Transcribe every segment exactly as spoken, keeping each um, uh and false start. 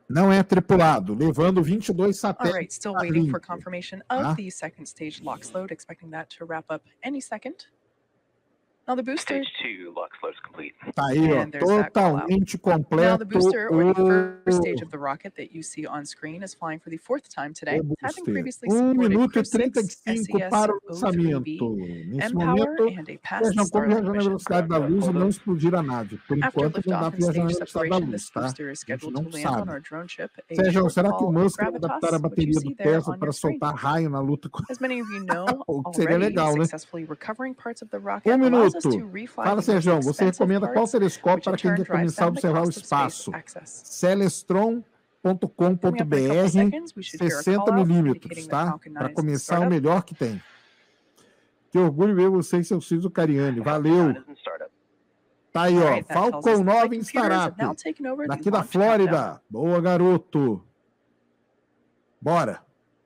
Não é tripulado, levando vinte e dois satélites. All right, still waiting for confirmation of the second stage LOX load, expecting that to wrap up any second. Now the booster. Stage two LOX load is complete. Tá aí, ó, totalmente completo. Now the booster, or the first stage of the rocket that you see on screen, is flying for the fourth time today, having previously supported minuto e Crew trinta e six, cinco S E S para o zero três B, lançamento. Nesse M-Power, momento, and a past vejam como viajar Starlink na mission. velocidade da luz e não explodir a nave. Por After enquanto, não dá liftoff para and viajar na stage velocidade da separation, luz, this tá? booster is A gente scheduled não to land on sabe. our drone ship, a Sérgio, short será que o haul Musk vai adaptar a Gravitas, which you bateria see do there Tesla on para your screen. soltar raio na luta com... As many of you know Seria already, legal, né? successfully recovering parts of the rocket Um allows us minuto. to refly Fala, the most Sérgio, você expensive recomenda qual parts, telescópio which in para quem turn quer drives começar a down the observar o cost of space espaço? access. Celestron ponto com ponto Coming up in a couple br, seconds, we should hear a sessenta call out milímetros, indicating that tá? Falcon Para nine's começar o startup. melhor que tem. Que orgulho ver você e seu Ciso Cariani. Valeu. Tá aí, ó. Alright, that tells us Falcon the nove flight em computers have startup. now taken over the Daqui da launch Flórida. countdown. Boa, garoto. Bora.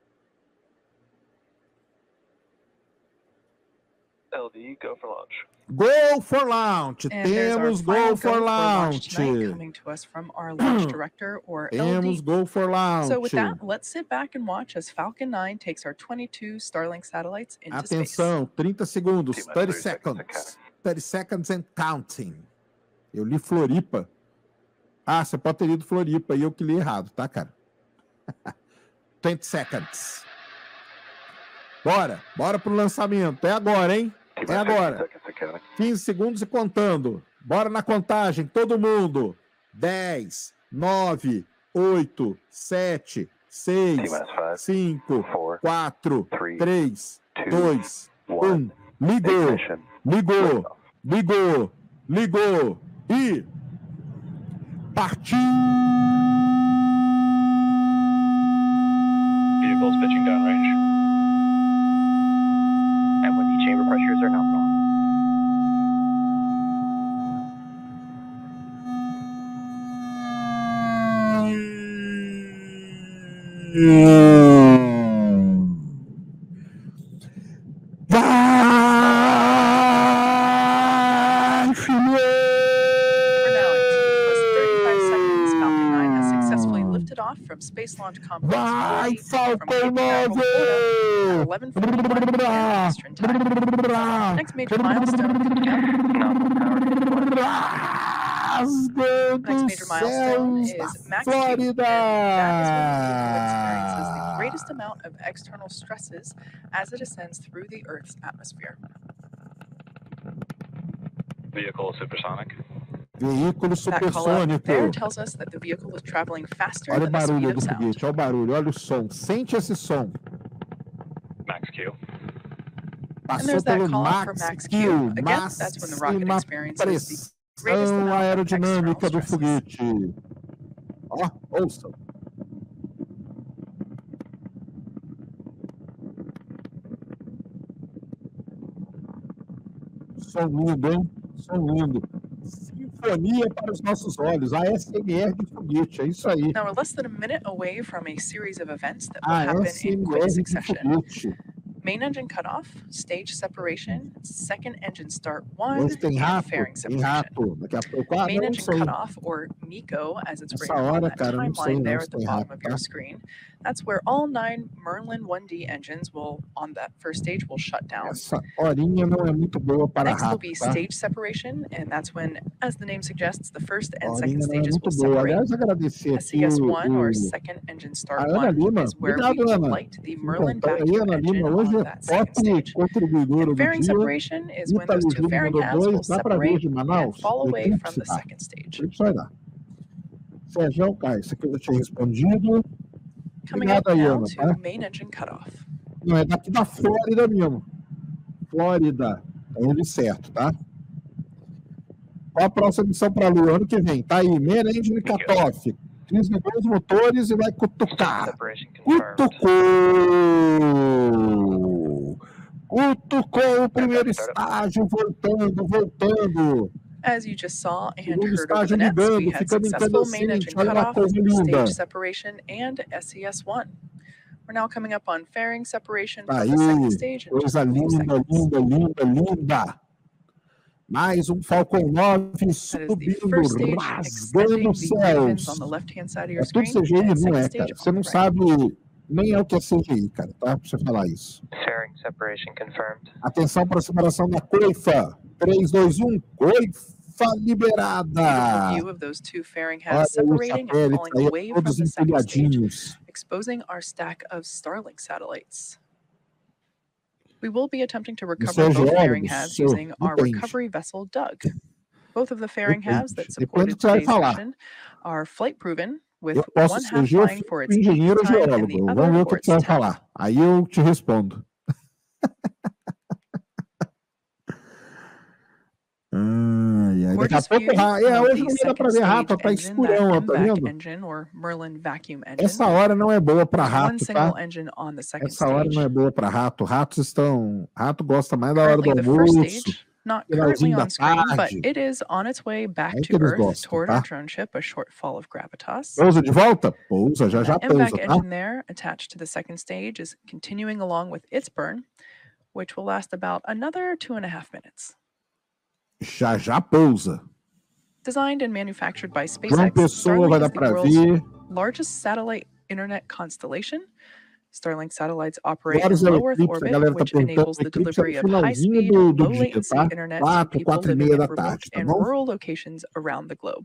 L D, go for launch. Go for launch. And there's our Temos final Go for launch. tonight, coming to us from our launch director, or L Temos D. Go for launch. So with that, let's sit back and watch as Falcon nine takes our twenty-two Starlink satellites into Atenção, space. trinta segundos, T-minus thirty thirty seconds seconds. thirty seconds and counting. Eu li Floripa. Ah, você pode ter lido Floripa e eu que li errado, tá, cara? twenty seconds. Bora, bora pro lançamento. É agora, hein? É agora. quinze segundos e contando. Bora na contagem, todo mundo. dez, nove, oito, sete, seis, cinco, quatro, três, dois, um. Ligou, ligou, ligou, ligou e partiu! Vehicles pitching downrange. And when the chamber pressures are nominal. Vai, filho! We're now into plus thirty-five seconds. Falcon nine has successfully lifted off from Space Launch Complex Vai, from Falcon Cape Canaveral, Florida, at nove! eleven forty-one p m Eastern Time. Next major milestone coming up. Rasgando Next major milestone céus is da Max Q, and Flórida! that is when the vehicle experiences the greatest amount of external stresses as it ascends through the Earth's atmosphere. Vehicle supersonic. Veículo That call out supersônico. there tells us that the vehicle is traveling faster Olha o than the speed barulho of do sound. foguete, olha o barulho, olha o som. Sente esse som. Max Q. And Passou there's that pelo call out for Max Max Q, Q. Again, that's when the rocket máxima experiences the greatest pressão amount of aerodinâmica external do stresses. foguete. Ó, ouçam. Som lindo, hein? Som lindo. Sinfonia para os nossos olhos. A S M R de foguete, é isso aí. Now we're less than a minute away from a series of events that will A happen S in M quick R de succession. foguete. Main engine cutoff, stage separation, second engine start one, Hoje tem and rato, fairing tem separation. rato. Daqui a pouco, ah, Main não engine sei. cutoff, or MECO, as it's Essa written on hora, that cara, eu não sei timeline não there se at the tem bottom rato, of your tá? screen. That's where all nine Merlin one D engines will, on that first stage, will shut down. Essa horinha não é muito boa para Next will rato, be tá? stage separation, and that's when, as the name suggests, the first A and horinha second não é stages muito will boa. separate. Aliás, agradecer aqui S E S o, one, or o, second engine a start Ana one, Lima. is where we Obrigado, Ana. light the Merlin Então, aí, vacuum Ana engine Lima hoje on é that second top stage. contribuidora And do fairing dia. separation is when those Ítalo two Júnior fairing mandou halves will dois. Dá para ver separate de and Manaus? fall O away Eclipse from the dá. second stage. Eclipse vai dar. Sérgio, cara, isso aqui eu já tinha respondido. Coming Obrigado up aí, now Ana, to tá? main engine cutoff. Não, é daqui da Flórida mesmo. Flórida. Tá indo certo, tá? Qual a próxima missão para a Lua? Ano que vem. Tá aí, main engine cutoff. Desligou os motores e vai cutucar. Separation confirmed. Cutucou! Cutucou o primeiro estágio, voltando, voltando. As you just saw and Segundo heard over estágio the nets, we ligando, had ficando successful main incandescente. engine Olha lá a cutoff, coisa linda. stage separation, and S E S one. We're now coming up on fairing separation Tá from aí, the second stage in just coisa a few linda, seconds. linda, linda, linda. Mais um Falcon nove That is the subindo, first stage, rasgando extending os the ravens céus. on the left-hand side of your É tudo screen, C G I, and não second é, stage cara. Você on não the right. sabe nem é o que é C G I, cara, tá? Pra você falar isso. Fairing separation confirmed. Atenção para a separação da coifa. três, dois, um, coifa Beautiful liberada. view of those two fairing Olha heads aí os separating and satélites falling aí, away from todos the second stage, empilhadinhos. exposing our stack of Starlink satellites. We will be attempting to Os recover seus both fairing geólogos, halves seu, using our depende. recovery vessel Doug. Both of the fairing halves Depende. that Depende do supported que você vai today's falar. mission are flight proven, with Eu posso one ser half geofísico, flying for its peak engenheiro ou time and geólogo. the Vamos other ver o for que você its vai tail. falar. Aí eu te respondo. Ai, ai. Daqui a Gorgeous pouco, view ra- é, of hoje the não dá pra second ver rato, stage tá engine, that escurão, ó, tá M VAC vendo? engine or Merlin vacuum engine. Essa hora não é boa pra There's one rato, single tá? engine on the second Essa hora não stage. é boa pra rato. Ratos estão. Rato gosta mais da hora do Currently, the first almoço, stage, not currently finalzinho da on screen, but tarde. it is on its way back Aí que to eles Earth gostam, toward our tá? drone ship, a short fall of gravitas. Pousa de volta? Pousa, já And já that M pousa, VAC tá? engine there, attached to the second stage, is continuing along with its burn, which will last about another two and a half minutes. Já já pousa. Designed and manufactured by João SpaceX, Pessoa vai Starlink dar is the pra world's ver. largest satellite internet constellation. Starlink satellites operate in Horas é o low Earth eclipse? A orbit, galera tá which perguntando. enables O the eclipse é no delivery of finalzinho high-speed, do, do low dia, latency tá? internet to Quatro, people quatro e living meia in da remote tarde, tá and bom? rural locations around the globe.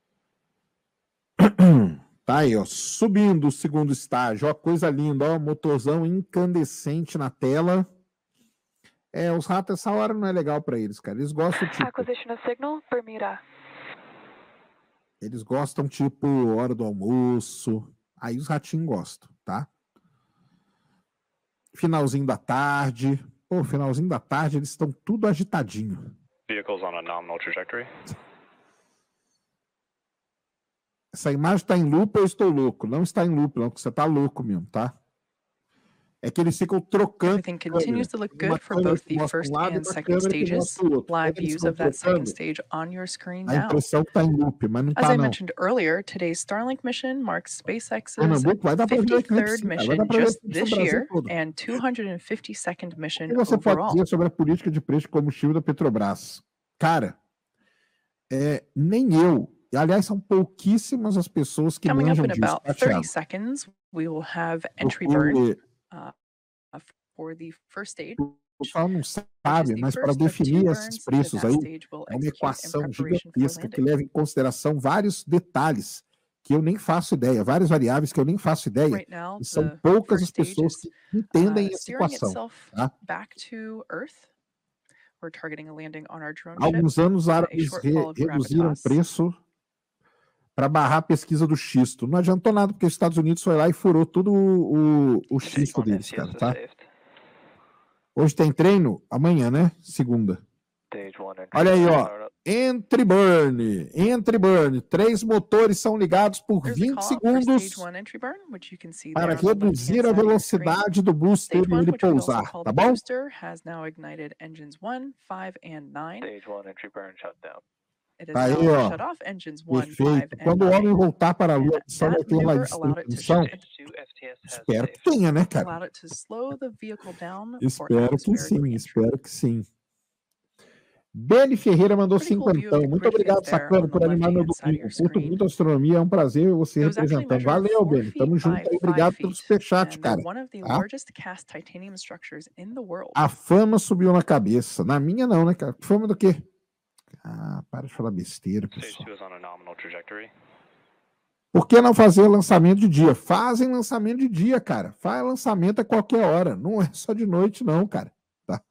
Tá aí, ó. Subindo o segundo estágio. Ó, coisa linda, ó. Motorzão incandescente na tela. É, os ratos, essa hora não é legal pra eles, cara. Eles gostam, tipo. Acquisition of signal, Bermuda. Eles gostam, tipo, hora do almoço. Aí os ratinhos gostam, tá? Finalzinho da tarde. Pô, finalzinho da tarde, eles estão tudo agitadinho. Vehicles on a nominal trajectory. Essa imagem tá em loop ou eu estou louco? Não está em loop, não, porque você tá louco mesmo, tá? É que eles ficam trocando Everything continues to look Uma good for câmera both que the mostra um first lado e and uma second câmera que stages. mostra o outro. Live Quando eles views estão of that second trocando, stage on your screen a now. impressão que tá em loop, mas não As tá, I não. mentioned earlier, today's Starlink mission marks SpaceX's Pernambuco vai dar pra ver o eclipse, fifty-third sim, cara. Vai mission dar pra ver o just eclipse no this Brasil year todo. and two hundred fifty-second O mission que você pode overall. dizer sobre a política de preço de combustível da Petrobras? Cara, é, nem eu. E, aliás, são pouquíssimas as pessoas que Coming up manjam in disso, about tá, thirty Thiago? seconds, we will have entry burn Porque uh, for the first stage. o pessoal não which is sabe, the mas para first of two definir esses burns that preços that aí, stage will é uma execute in equação preparation for gigantesca que landing. leva em consideração vários detalhes que eu nem faço ideia, várias variáveis que eu nem faço ideia, Right now, e são the poucas as first stage pessoas is que entendem uh, essa steering equação, itself tá? back to Earth. We're targeting a landing on our drone Há ship, alguns anos, os uh, a árabes short re- fall of reduziram o gravitas. preço para barrar a pesquisa do xisto. Não adiantou nada, porque os Estados Unidos foi lá e furou todo o, o, o Stage xisto one deles, S T cara, S is tá? saved. Hoje tem treino? Amanhã, né? Segunda. Stage one entry Olha aí, burn ó. startup. Entry burn. Entry burn. Três motores são ligados por There's a vinte call out for segundos stage one entry burn, which you can see para there on the reduzir left-hand a side of your screen. velocidade do booster Stage e one, ele which we also pousar, call tá the bom? booster, has now ignited engines one, five, and nine. Stage one entry burn shutdown. It is Tá aí, now ó. shut off engines one, five, Perfeito. and Quando o homem nine. voltar para a And Lua, a missão vai that ter uma maneuver allowed it to missão? Stage two F T S has Espero que saved. tenha, né, cara? allowed it to slow the vehicle down for Espero que atmospheric sim, reentry. espero que sim. Beni Ferreira mandou Pretty cool view of cinquentão. the Muito grid obrigado, field there Sacano, on the por animar meu left-hand side of domingo. your Curto screen. muito a astronomia, é um prazer você It was actually representando. measured Valeu, four Beni. feet Tamo junto by aí. five Obrigado pelo feet, superchat, and they're cara. one of the Tá? largest cast titanium structures in the world. A fama subiu na cabeça. Na minha não, né, cara? Fama do quê? Ah, para de falar besteira, Stage pessoal. two is on a nominal trajectory. Por que não fazer lançamento de dia? Fazem lançamento de dia, cara. Faz lançamento a qualquer hora. Não é só de noite, não, cara. Tá?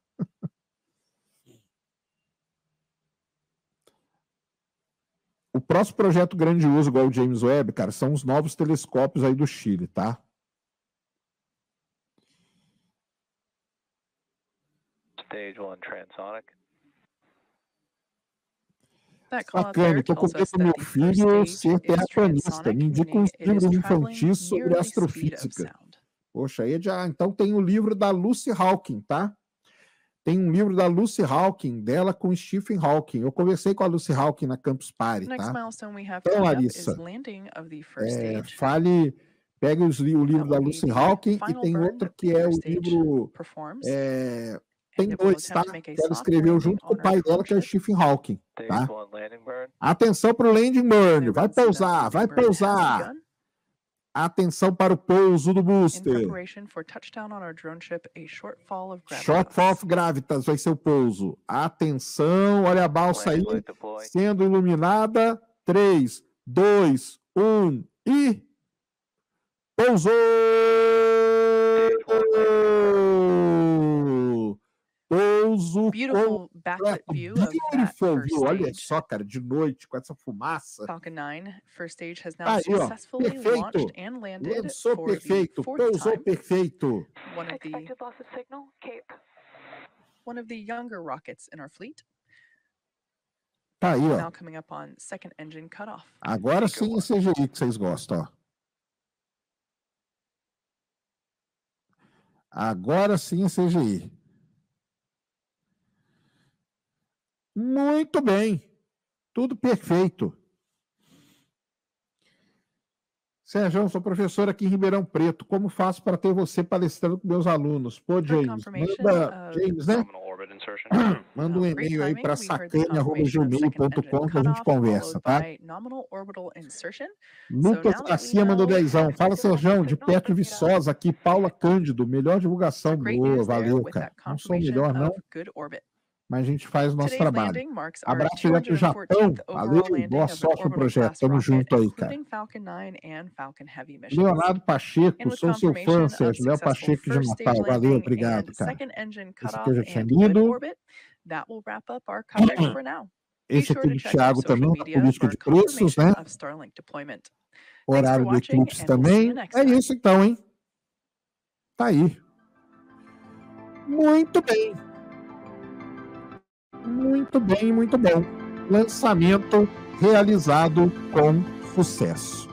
O próximo projeto grandioso, igual o James Webb, cara, são os novos telescópios aí do Chile, tá? Stage one transonic. That call out Bacana, there tô com tells us medo do meu that the first filho stage ser is terraplanista. transonic, Me indica meaning uns it is livros traveling infantis sobre near the speed of astrofísica. sound. Poxa, aí já. Então tem o livro da Lucy Hawking, tá? Tem um livro da Lucy Hawking, dela com Stephen Hawking. Eu conversei com a Lucy Hawking na Campus Party, Next tá? milestone we have Então, coming up is Larissa, landing of the first é, stage. fale, pegue os, li- o livro That da will be Lucy the Hawking e final tem burn outro that que the é o first stage livro performs. é, Tem It will dois, tá? attempt to make a Que ela soft escreveu landing junto com on o pai our dela, que é o drone ship. Stephen Hawking, Stage tá? one landing burn. Atenção para o landing burn. The Vai red signal pousar, vai landing burn has pousar. begun. Atenção para o pouso do In booster. preparation for touchdown on our drone ship, a shortfall of Shortfall gravitas. of gravitas vai ser o pouso. Atenção, olha a balsa aí, Landing light deploy. sendo iluminada. três, dois, um e... Pousou! Pouso Beautiful backlit completo. view of that Beautiful first view. Olha stage. só, cara, de noite, com essa fumaça. Falcon nine first stage has now Tá aí, ó. successfully Perfeito. launched and landed Lançou for the perfeito. fourth Pousou time. perfeito. One of the Expected loss of signal, Cape. one of the younger rockets in our fleet, Tá aí, ó. now coming up on second engine cutoff. Agora sim o C G I que vocês gostam, ó. Agora sim o C G I. Muito bem. Tudo perfeito. Sérgio, eu sou professor aqui em Ribeirão Preto. Como faço para ter você palestrando com meus alunos? Pô, For James, confirmation manda, of James, né? Nominal orbit insertion. Manda um uh, great e-mail aí timing, para we heard the sacane arroba confirmation of gmail second ponto engine com que a gente cutoff, conversa, followed tá? by nominal orbital insertion. Lucas now that we Garcia mandou know- dezão. Fala, Sérgio, de Petro Viçosa aqui, Paula Cândido. Melhor divulgação. Great Boa, news there valeu, with cara. that Não sou o confirmation melhor, não, of good orbit. mas a gente faz o nosso Today's trabalho. landing marks our Abraço direto do two hundred Japão. fourteenth Valeu, overall landing boa of an sorte no orbital projeto. class Tamo rocket, junto aí, cara. including Falcon nine and Falcon Heavy missions. Leonardo And Pacheco, with sou seu confirmation fã, of Sérgio. Léo successful Pacheco de first stage Natal. Valeu, landing obrigado, and cara. second engine Esse aqui eu cutoff já tinha and good lido. orbit, that will wrap up our coverage for now. Be Esse sure aqui to do check our Thiago social também, da media política for de preços, né? confirmation of Starlink deployment. Horário do watching, eclipse and we'll see também. you next É time. isso então, hein? Tá aí. Muito bem. Muito bem, muito bom. Lançamento realizado com sucesso.